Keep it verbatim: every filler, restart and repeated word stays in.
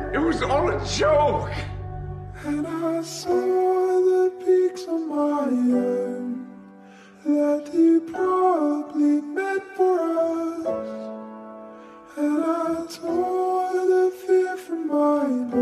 It was all a joke. And I saw the peaks of my end that he probably meant for us. And I tore the fear from my